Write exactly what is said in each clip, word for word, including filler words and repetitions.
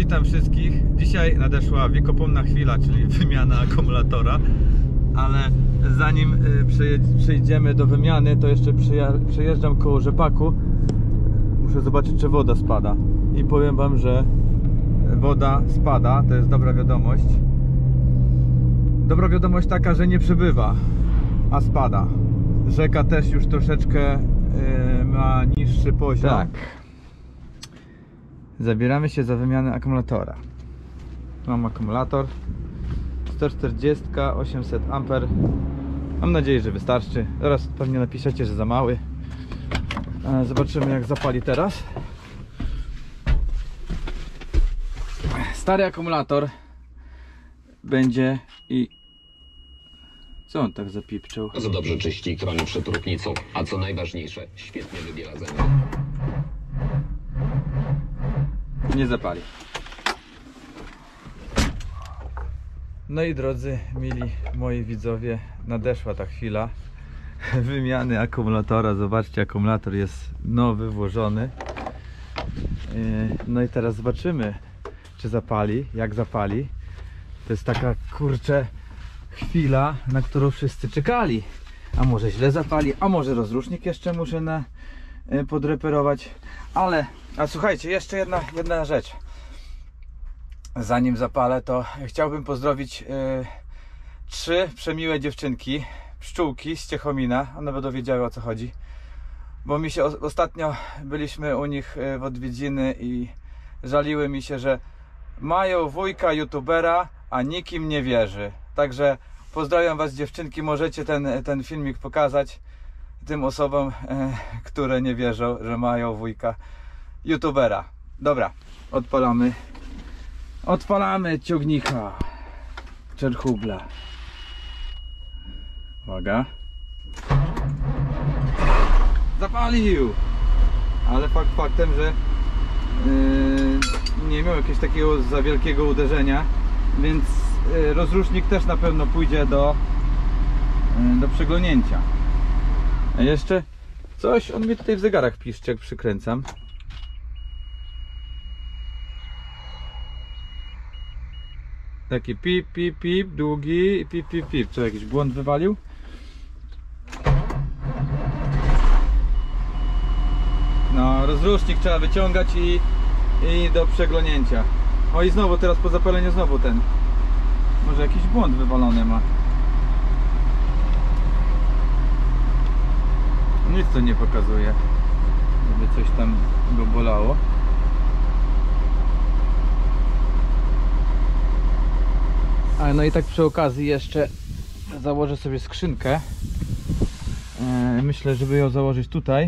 witam wszystkich. Dzisiaj nadeszła wiekopomna chwila, czyli wymiana akumulatora. Ale zanim przejdziemy do wymiany, to jeszcze przejeżdżam koło rzepaku. Muszę zobaczyć, czy woda spada. I powiem wam, że woda spada, to jest dobra wiadomość. Dobra wiadomość taka, że nie przebywa, a spada. Rzeka też już troszeczkę yy, ma niższy poziom. Tak. Zabieramy się za wymianę akumulatora. Mam akumulator sto czterdzieści, osiemset amperów. Mam nadzieję, że wystarczy. Zaraz pewnie napiszecie, że za mały. Zobaczymy, jak zapali teraz. Stary akumulator będzie i... Co on tak zapipczał? Bardzo dobrze czyści i chroni przed próchnicą, a co najważniejsze, świetnie wybiela zęby. Nie zapali. No i drodzy, mili moi widzowie, nadeszła ta chwila wymiany akumulatora. Zobaczcie, akumulator jest nowy, włożony. No i teraz zobaczymy, czy zapali, jak zapali. To jest taka, kurczę, chwila, na którą wszyscy czekali. A może źle zapali, a może rozrusznik jeszcze muszę na, podreperować. Ale, a słuchajcie, jeszcze jedna, jedna rzecz. Zanim zapalę, to chciałbym pozdrowić yy, trzy przemiłe dziewczynki, pszczółki z Ciechomina. One będą wiedziały, o co chodzi. Bo mi się o, ostatnio byliśmy u nich w odwiedziny i żaliły mi się, że mają wujka youtubera, a nikim nie wierzy. Także pozdrawiam was, dziewczynki. Możecie ten, ten filmik pokazać tym osobom, e, które nie wierzą, że mają wujka youtubera. Dobra, odpalamy. Odpalamy ciągnika Czerchubla. Uwaga. Zapalił! Ale fakt faktem, że yy, nie miał jakiegoś takiego za wielkiego uderzenia, więc yy, rozrusznik też na pewno pójdzie do, yy, do przeglądnięcia. A jeszcze coś, on mi tutaj w zegarach piszczy, jak przykręcam. Taki pip, pip, pip, długi, pip, pip, pip. Co, jakiś błąd wywalił? No, rozrusznik trzeba wyciągać i, i do przeglądnięcia. O, i znowu teraz po zapaleniu znowu ten. Może jakiś błąd wywalony ma. Nic to nie pokazuje, żeby coś tam go bolało. A no i tak przy okazji jeszcze założę sobie skrzynkę. Myślę, żeby ją założyć tutaj.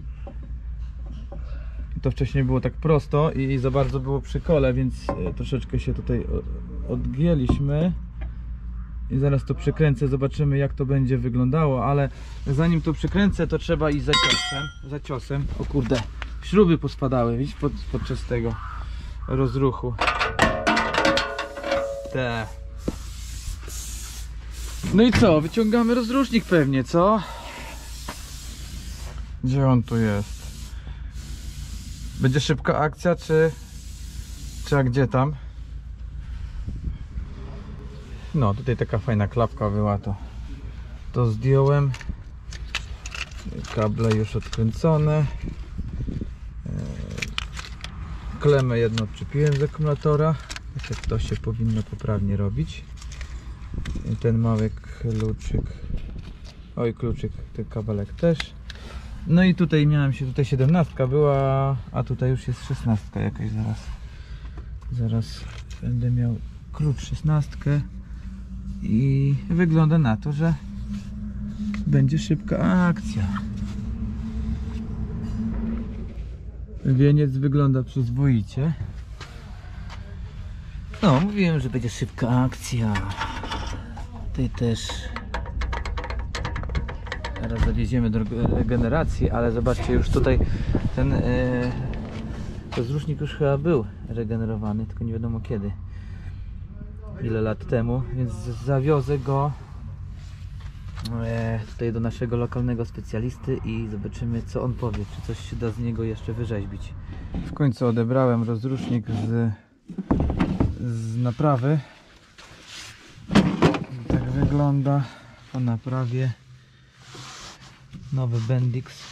To wcześniej było tak prosto i za bardzo było przy kole, więc troszeczkę się tutaj odgięliśmy. I zaraz to przekręcę, zobaczymy, jak to będzie wyglądało, ale zanim to przekręcę, to trzeba iść za ciosem. Za ciosem. O kurde, śruby pospadały, widzisz, pod, podczas tego rozruchu. Te. No i co? Wyciągamy rozrusznik pewnie, co? Gdzie on tu jest? Będzie szybka akcja, czy... czy a gdzie tam? No, tutaj taka fajna klapka była, to... to zdjąłem. Kable już odkręcone. Klemę jedną odczepiłem z akumulatora. Tak to się powinno poprawnie robić. I ten mały kluczyk, oj kluczyk, ten kabelek też. No i tutaj miałem się, tutaj siedemnastka była, a tutaj już jest szesnastka jakaś. Zaraz zaraz będę miał klucz szesnastkę i wygląda na to, że będzie szybka akcja. Wieniec wygląda przyzwoicie. No, mówiłem, że będzie szybka akcja. Tutaj też teraz zawieziemy do regeneracji, ale zobaczcie, już tutaj ten yy, rozrusznik już chyba był regenerowany, tylko nie wiadomo kiedy, ile lat temu, więc zawiozę go yy, tutaj do naszego lokalnego specjalisty i zobaczymy, co on powie, czy coś się da z niego jeszcze wyrzeźbić. W końcu odebrałem rozrusznik z z naprawy. Tak wygląda po naprawie. Nowy Bendix.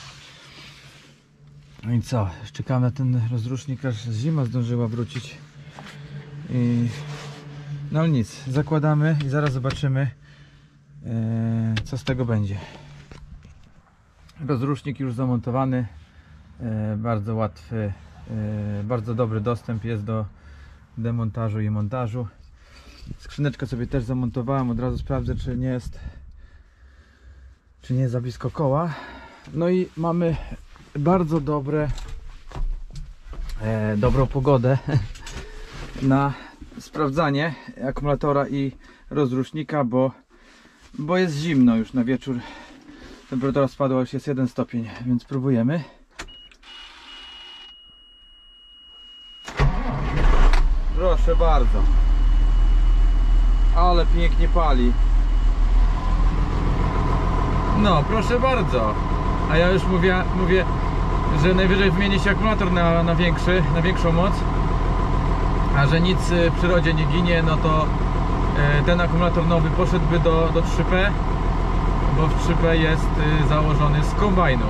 No i co? Czekam na ten rozrusznik, aż zima zdążyła wrócić. I no nic, zakładamy i zaraz zobaczymy, e, co z tego będzie. Rozrusznik już zamontowany, e, bardzo łatwy, e, bardzo dobry dostęp jest do demontażu i montażu. Skrzyneczkę sobie też zamontowałem, od razu sprawdzę, czy nie jest czy nie jest za blisko koła. No i mamy bardzo dobre e, dobrą pogodę na sprawdzanie akumulatora i rozrusznika, bo, bo jest zimno już na wieczór. Temperatura spadła, już jest jeden stopień, więc próbujemy. Proszę bardzo. Ale pięknie pali. No, proszę bardzo. A ja już mówię, mówię że najwyżej wymieni się akumulator na, na, większy, na większą moc. A że nic w przyrodzie nie ginie, no to ten akumulator nowy poszedłby do, do trzy P, bo w trzy P jest założony z kombajnu.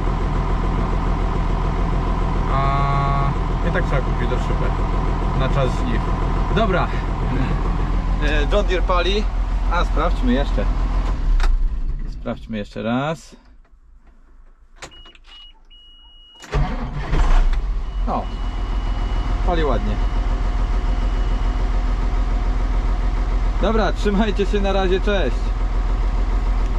A i tak trzeba kupić do trzy P na czas żniw. Dobra, John Deere pali. A sprawdźmy jeszcze. Sprawdźmy jeszcze raz. O, pali ładnie. Dobra, trzymajcie się, na razie, cześć.